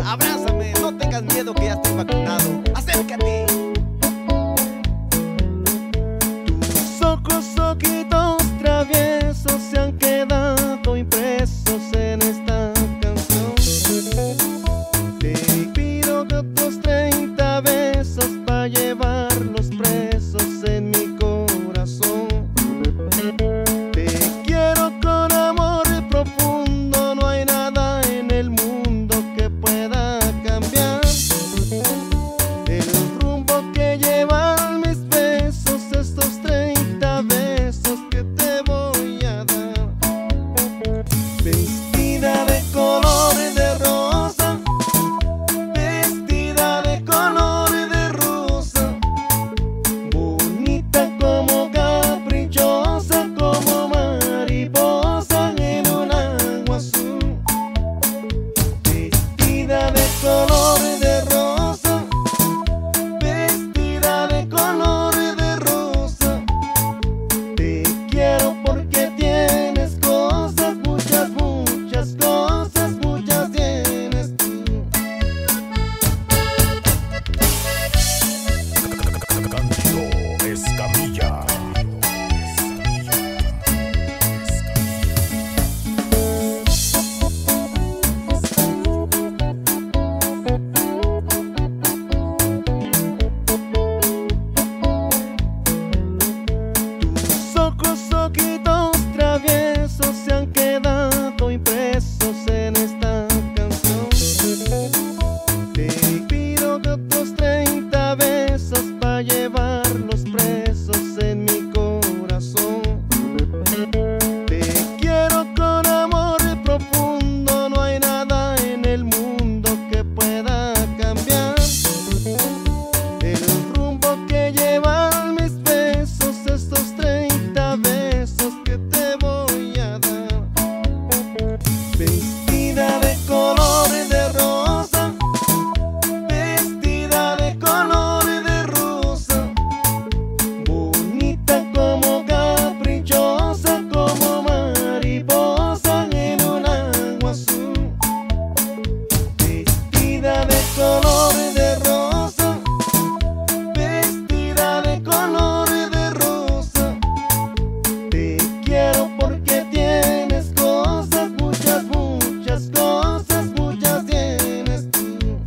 abrázame, no tengas miedo que ya estoy vacunado. Acércate. Tus ojos, ojitos traviesos se han quedado impresos en esta canción. Te pido que otros 30 besos pa' llevarlos presos en mi corazón. Te quiero con amor profundo, no hay nada en el mundo que pueda cambiar el rumbo que llevan mis besos, estos 30 besos que te voy a dar. Vestida de color de rosa, vestida de color de rosa, bonita como caprichosa, como mariposa en un agua azul. Vestida de color de rosa, vestida de color de rosa, te quiero porque tienes cosas, muchas, muchas cosas, muchas tienes tú. Cándido Escamilla. Tus ojos, ojitos traviesos se han quedado impresos en esta canción. Te pido que otros 30 besos pa' llevarlos presos en mi corazón. Te quiero con amor profundo, no hay nada en el mundo que pueda cambiar el rumbo que llevan mis besos, estos 30 besos que te voy a dar. Vestida de color de rosa, vestida de color de rosa, bonita como caprichosa, como mariposa en un agua azul. Vestida de color de rosa, vestida de color de rosa, te quiero porque tienes cosas, muchas, muchas cosas, muchas tienes tú.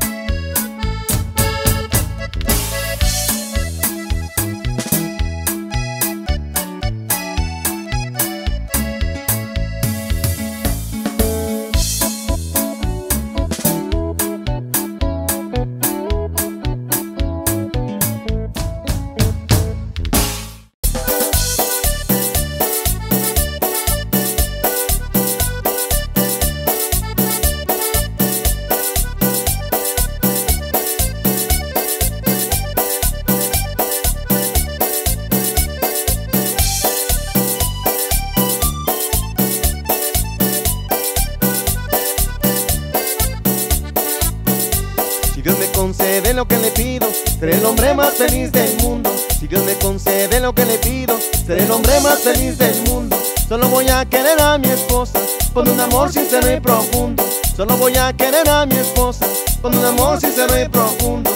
Si Dios me concede lo que le pido, seré el hombre más feliz del mundo. Si Dios me concede lo que le pido, seré el hombre más feliz del mundo. Solo voy a querer a mi esposa con un amor sincero y profundo. Solo voy a querer a mi esposa con un amor sincero y profundo.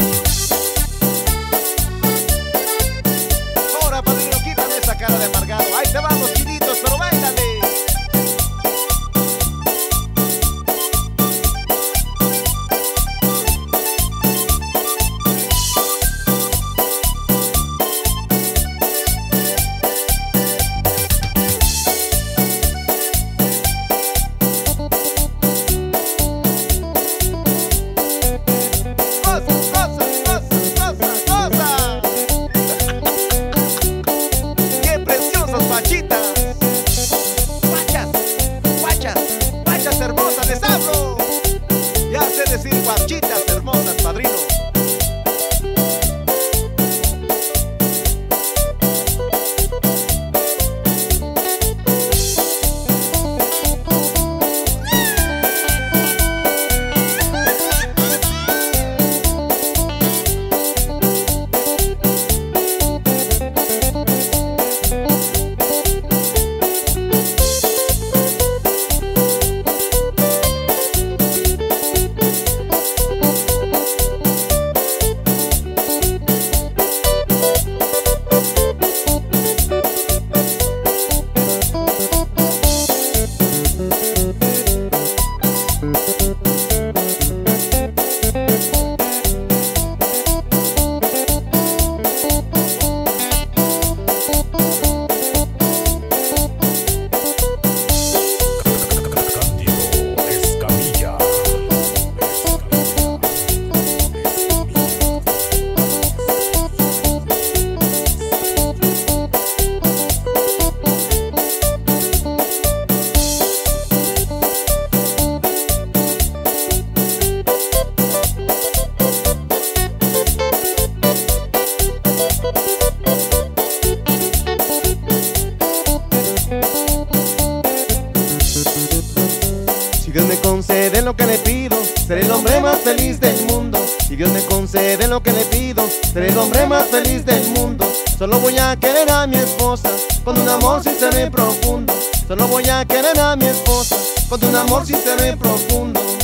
Ahora, padrino, quítame esa cara de amargado. Ahí te vamos, chilitos, pero báilale. ¡Qué preciosas pachitas! ¡Guachas! ¡Guachas! ¡Guachas hermosas! ¡Les hablo! Ya sé decir guachitas hermosas, padrino. hombre más feliz del mundo. Si Dios me concede lo que le pido, seré el hombre más feliz del mundo. Solo voy a querer a mi esposa con un amor sincero y profundo. Solo voy a querer a mi esposa con un amor sincero y profundo.